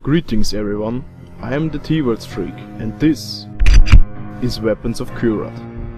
Greetings everyone, I am the T-Words Freak and this is Weapons of Kyrat.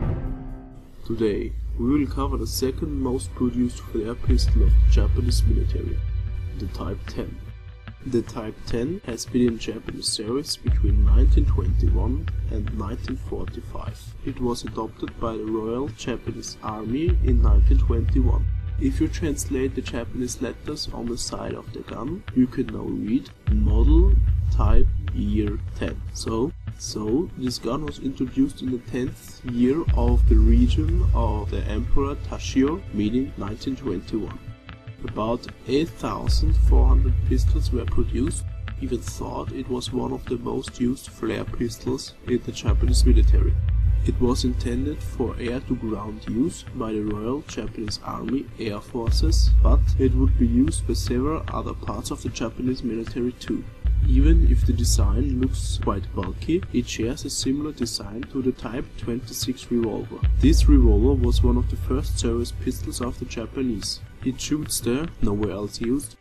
Today we will cover the second most produced flare pistol of the Japanese military, the Type 10. The Type 10 has been in Japanese service between 1921 and 1945. It was adopted by the Royal Japanese Army in 1921. If you translate the Japanese letters on the side of the gun, you can now read Model Type Year 10. So this gun was introduced in the 10th year of the reign of the Emperor Toshio, meaning 1921. About 8,400 pistols were produced. Even thought it was one of the most used flare pistols in the Japanese military. It was intended for air-to-ground use by the Royal Japanese Army Air Forces, but it would be used by several other parts of the Japanese military too. Even if the design looks quite bulky, it shares a similar design to the Type 26 revolver. This revolver was one of the first service pistols of the Japanese. It shoots the, nowhere else used,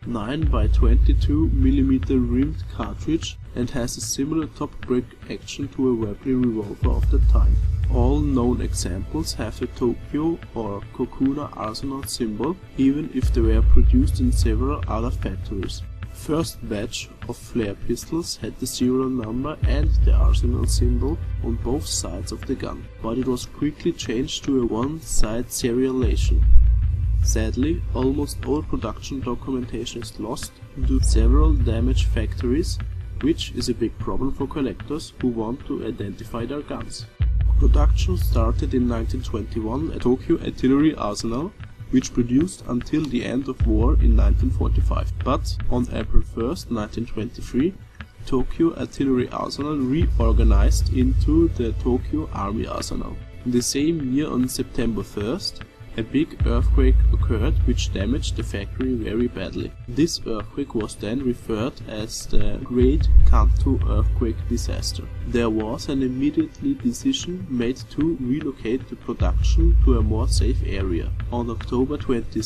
9x22mm rimmed cartridge and has a similar top break action to a weaponry revolver of the time. All known examples have the Tokyo or Kokura Arsenal symbol, even if they were produced in several other factories. First batch of flare pistols had the serial number and the Arsenal symbol on both sides of the gun, but it was quickly changed to a one-side serialization. Sadly, almost all production documentation is lost due to several damaged factories, which is a big problem for collectors who want to identify their guns. Production started in 1921 at Tokyo Artillery Arsenal, which produced until the end of war in 1945. But on April 1st, 1923, Tokyo Artillery Arsenal reorganized into the Tokyo Army Arsenal. In the same year, on September 1st, a big earthquake occurred which damaged the factory very badly. This earthquake was then referred as the Great Kanto Earthquake Disaster. There was an immediate decision made to relocate the production to a more safe area. On October 22,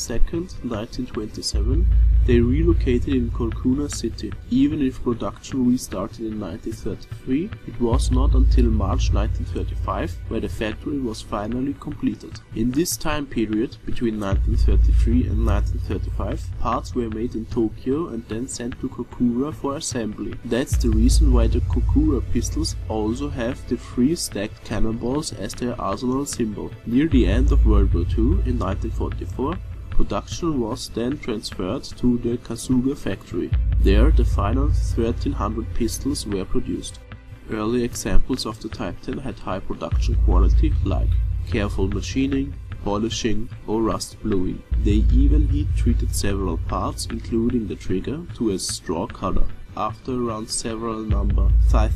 1927, they relocated in Kokura City. Even if production restarted in 1933, it was not until March 1935 where the factory was finally completed. In this time period, between 1933 and 1935, parts were made in Tokyo and then sent to Kokura for assembly. That's the reason why the Kokura pistols also have the 3 stacked cannonballs as their arsenal symbol. Near the end of World War II, in 1944, production was then transferred to the Kasuga factory. There the final 1,300 pistols were produced. Early examples of the Type 10 had high production quality like careful machining, polishing or rust bluing. They even heat treated several parts, including the trigger, to a straw color. After around serial number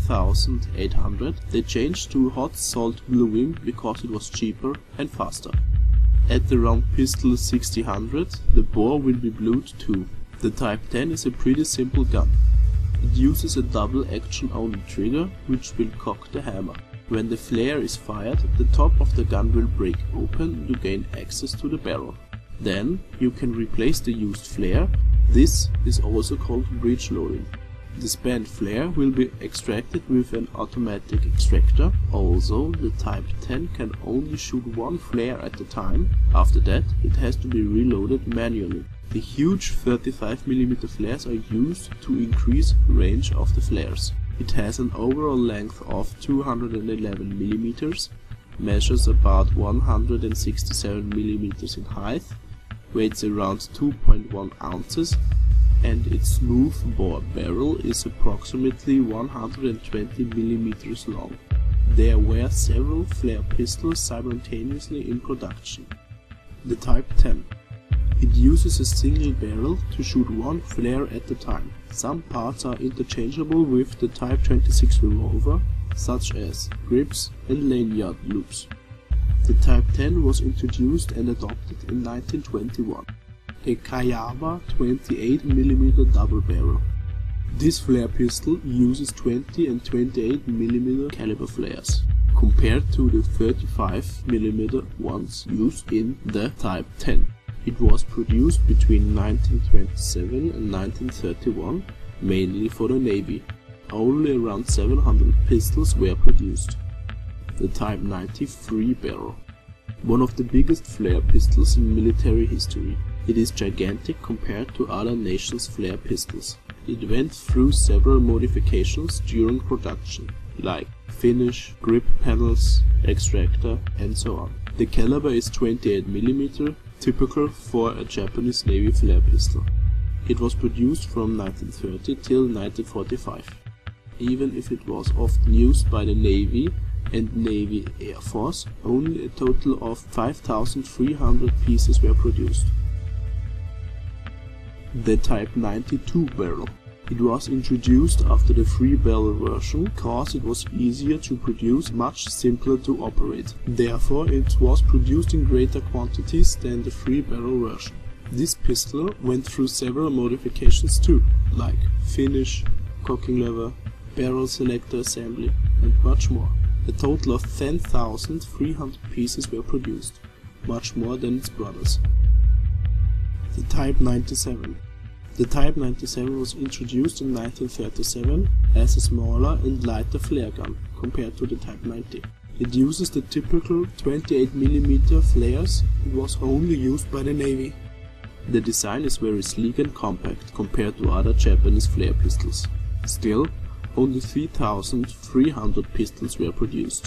5800, they changed to hot salt bluing because it was cheaper and faster. At the round pistol 6000, the bore will be blued too. The Type 10 is a pretty simple gun. It uses a double action on the trigger, which will cock the hammer. When the flare is fired, the top of the gun will break open to gain access to the barrel. Then you can replace the used flare. This is also called breech loading. The spent flare will be extracted with an automatic extractor. Also, the Type 10 can only shoot one flare at a time. After that, it has to be reloaded manually. The huge 35mm flares are used to increase range of the flares. It has an overall length of 211mm, measures about 167mm in height, weighs around 2.1 ounces, and its smooth bore barrel is approximately 120mm long. There were several flare pistols simultaneously in production. The Type 10. It uses a single barrel to shoot one flare at a time. Some parts are interchangeable with the Type 26 revolver, such as grips and lanyard loops. The Type 10 was introduced and adopted in 1921. A Kayama 28mm double barrel. This flare pistol uses 20 and 28mm caliber flares, compared to the 35mm ones used in the Type 10. It was produced between 1927 and 1931 mainly for the Navy. Only around 700 pistols were produced. The Type 93 barrel. One of the biggest flare pistols in military history. It is gigantic compared to other nations' flare pistols. It went through several modifications during production, like finish, grip panels, extractor, and so on. The caliber is 28mm, typical for a Japanese Navy flare pistol. It was produced from 1930 till 1945. Even if it was often used by the Navy and Navy Air Force, only a total of 5,300 pieces were produced. The Type 92 barrel. It was introduced after the 3-barrel version because it was easier to produce, much simpler to operate. Therefore, it was produced in greater quantities than the 3-barrel version. This pistol went through several modifications too, like finish, cocking lever, barrel selector assembly, and much more. A total of 10,300 pieces were produced, much more than its brothers. The Type 97. The Type 97 was introduced in 1937 as a smaller and lighter flare gun compared to the Type 90. It uses the typical 28mm flares and was only used by the Navy. The design is very sleek and compact compared to other Japanese flare pistols. Still, only 3,300 pistols were produced.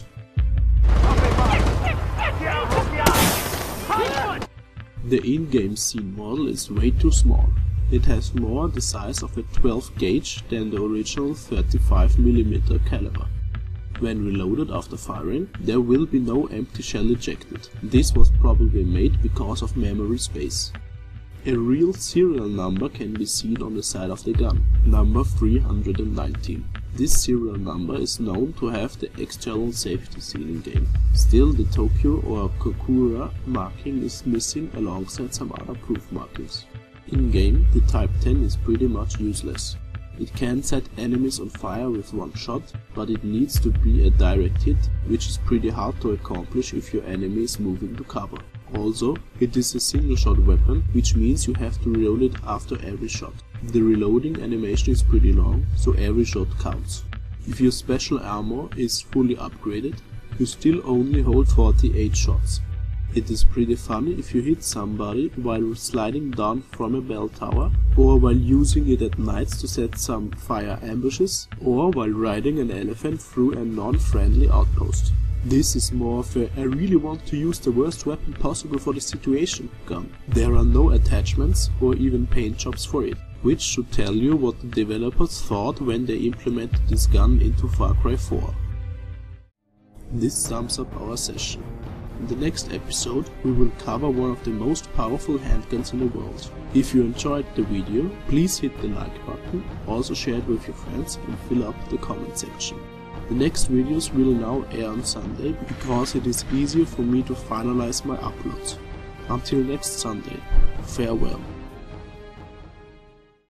The in-game scene model is way too small. It has more the size of a 12 gauge than the original 35mm caliber. When reloaded after firing, there will be no empty shell ejected. This was probably made because of memory space. A real serial number can be seen on the side of the gun, number 319. This serial number is known to have the external safety seal in game. Still, the Tokyo or Kokura marking is missing alongside some other proof markings. In game, the Type 10 is pretty much useless. It can set enemies on fire with one shot, but it needs to be a direct hit, which is pretty hard to accomplish if your enemy is moving to cover. Also, it is a single shot weapon, which means you have to reload it after every shot. The reloading animation is pretty long, so every shot counts. If your special armor is fully upgraded, you still only hold 48 shots. It is pretty funny if you hit somebody while sliding down from a bell tower, or while using it at night to set some fire ambushes, or while riding an elephant through a non-friendly outpost. This is more of a "I really want to use the worst weapon possible for the situation" gun. There are no attachments or even paint jobs for it, which should tell you what the developers thought when they implemented this gun into Far Cry 4. This sums up our session. In the next episode we will cover one of the most powerful handguns in the world. If you enjoyed the video, please hit the like button, also share it with your friends and fill up the comment section. The next videos will now air on Sunday because it is easier for me to finalize my uploads. Until next Sunday, farewell.